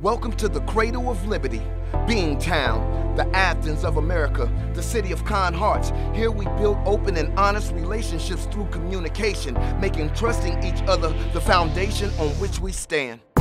Welcome to the cradle of liberty, Beantown, the Athens of America, the city of kind hearts. Here we build open and honest relationships through communication, making trusting each other the foundation on which we stand.